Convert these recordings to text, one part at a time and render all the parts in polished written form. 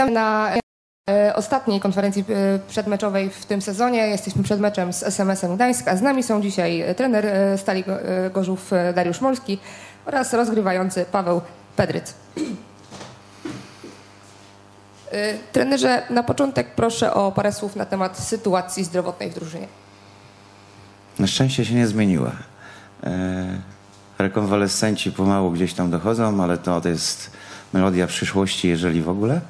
Witam na ostatniej konferencji przedmeczowej w tym sezonie. Jesteśmy przed meczem z SMS-em Gdańsk, a z nami są dzisiaj trener Stali Gorzów Dariusz Molski oraz rozgrywający Paweł Pedryc. Trenerze, na początek proszę o parę słów na temat sytuacji zdrowotnej w drużynie. Na szczęście się nie zmieniła. Rekonwalescenci pomału gdzieś tam dochodzą, ale to jest melodia przyszłości, jeżeli w ogóle.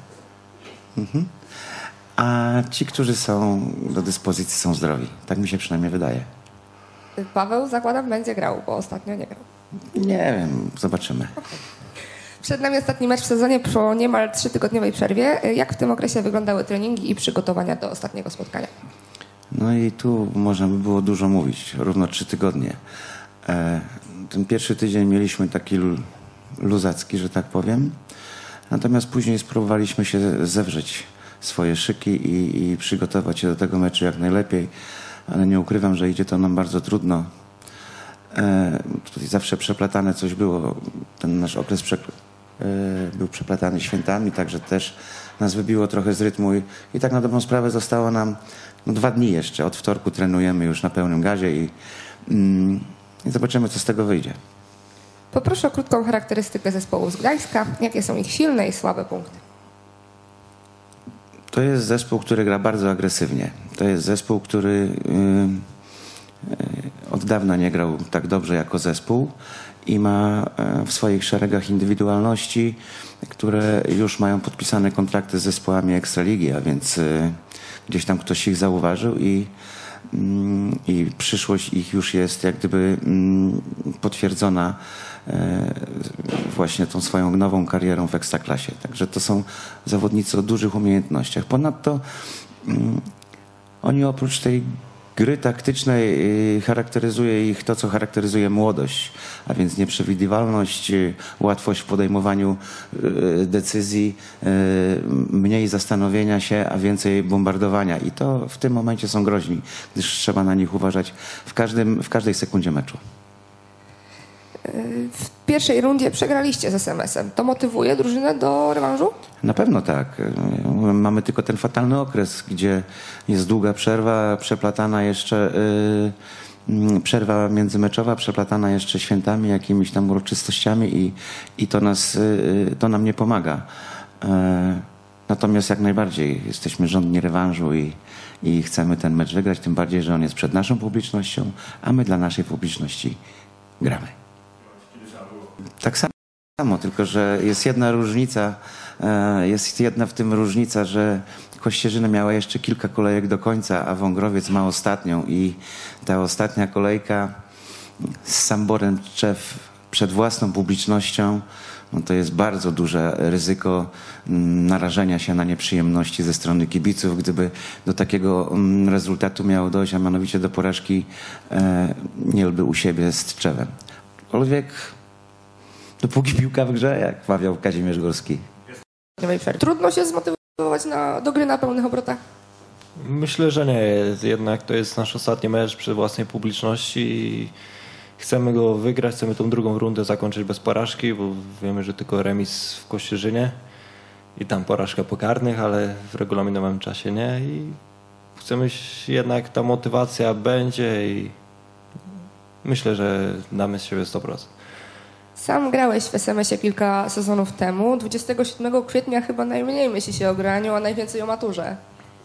A ci, którzy są do dyspozycji, są zdrowi. Tak mi się przynajmniej wydaje. Paweł, zakładam, będzie grał, bo ostatnio nie grał. Nie wiem, zobaczymy. Przed nami ostatni mecz w sezonie po niemal 3-tygodniowej przerwie. Jak w tym okresie wyglądały treningi i przygotowania do ostatniego spotkania? No i tu można by było dużo mówić. Równo 3 tygodnie. Ten pierwszy tydzień mieliśmy taki luzacki, że tak powiem. Natomiast później spróbowaliśmy się zewrzeć swoje szyki i przygotować się do tego meczu jak najlepiej. Ale nie ukrywam, że idzie to nam bardzo trudno. Tutaj zawsze przeplatane coś było. Ten nasz okres był przeplatany świętami, także też nas wybiło trochę z rytmu i tak na dobrą sprawę zostało nam 2 dni jeszcze. Od wtorku trenujemy już na pełnym gazie i zobaczymy, co z tego wyjdzie. Poproszę o krótką charakterystykę zespołu z Gdańska. Jakie są ich silne i słabe punkty? To jest zespół, który gra bardzo agresywnie. To jest zespół, który od dawna nie grał tak dobrze jako zespół i ma w swoich szeregach indywidualności, które już mają podpisane kontrakty z zespołami Ekstraligi, a więc gdzieś tam ktoś ich zauważył i przyszłość ich już jest jak gdyby potwierdzona właśnie tą swoją nową karierą w Ekstraklasie. Także to są zawodnicy o dużych umiejętnościach. Ponadto oni oprócz tej gry taktycznej charakteryzuje ich to, co charakteryzuje młodość, a więc nieprzewidywalność, łatwość w podejmowaniu decyzji, mniej zastanowienia się, a więcej bombardowania. I to w tym momencie są groźni, gdyż trzeba na nich uważać w każdej sekundzie meczu. W pierwszej rundzie przegraliście z SMS-em. To motywuje drużynę do rewanżu? Na pewno tak. Mamy tylko ten fatalny okres, gdzie jest długa przerwa, przeplatana jeszcze przerwa międzymeczowa, przeplatana jeszcze świętami, jakimiś tam uroczystościami i to nam nie pomaga. Natomiast jak najbardziej jesteśmy żądni rewanżu i chcemy ten mecz wygrać, tym bardziej, że on jest przed naszą publicznością, a my dla naszej publiczności gramy. Tak samo, tylko że jest jedna różnica, w tym różnica, że Kościerzyna miała jeszcze kilka kolejek do końca, a Wągrowiec ma ostatnią i ta ostatnia kolejka z Samborem Tczew przed własną publicznością, no to jest bardzo duże ryzyko narażenia się na nieprzyjemności ze strony kibiców, gdyby do takiego rezultatu miało dojść, a mianowicie do porażki Nielby u siebie z Tczewem. Aczkolwiek dopóki piłka w grze, jak mawiał Kazimierz Górski. Trudno się zmotywować do gry na pełnych obrotach? Myślę, że nie. Jednak to jest nasz ostatni mecz przy własnej publiczności i chcemy go wygrać, chcemy tą drugą rundę zakończyć bez porażki, bo wiemy, że tylko remis w Kościerzynie i tam porażka po karnych, ale w regulaminowym czasie nie. I chcemy jednak, ta motywacja będzie i myślę, że damy z siebie 100%. Sam grałeś w SMS-ie kilka sezonów temu. 27 kwietnia chyba najmniej myśli się o graniu, a najwięcej o maturze.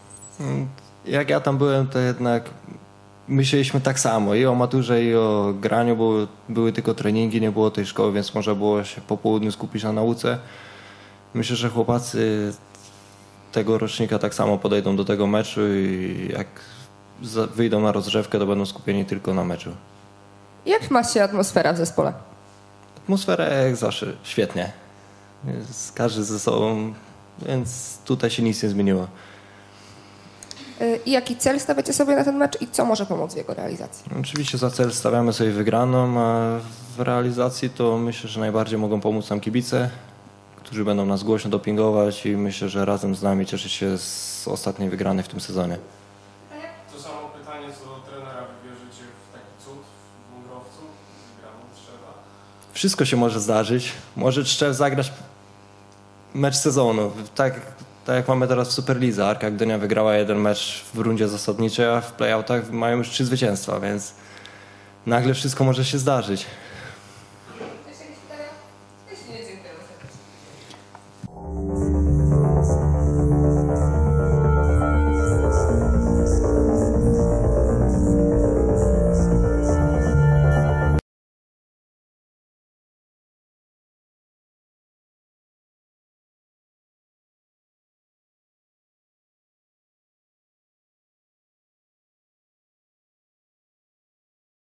Jak ja tam byłem, to jednak myśleliśmy tak samo. I o maturze, i o graniu, bo były tylko treningi, nie było tej szkoły, więc można było się po południu skupić na nauce. Myślę, że chłopacy tego rocznika tak samo podejdą do tego meczu i jak wyjdą na rozgrzewkę, to będą skupieni tylko na meczu. Jak ma się atmosfera w zespole? Atmosfera jak zawsze świetnie. Każdy ze sobą, więc tutaj się nic nie zmieniło. I jaki cel stawiacie sobie na ten mecz i co może pomóc w jego realizacji? Oczywiście za cel stawiamy sobie wygraną, a w realizacji to myślę, że najbardziej mogą pomóc nam kibice, którzy będą nas głośno dopingować i myślę, że razem z nami cieszyć się z ostatniej wygranej w tym sezonie. To samo pytanie co do trenera. Wierzycie w taki cud w Wągrowcu? Wygraną Tczewa? Wszystko się może zdarzyć. Może Tczew zagrać mecz sezonu. Tak tak jak mamy teraz w Superlidze. Arka Gdynia wygrała 1 mecz w rundzie zasadniczej, a w playoutach mają już 3 zwycięstwa, więc nagle wszystko może się zdarzyć.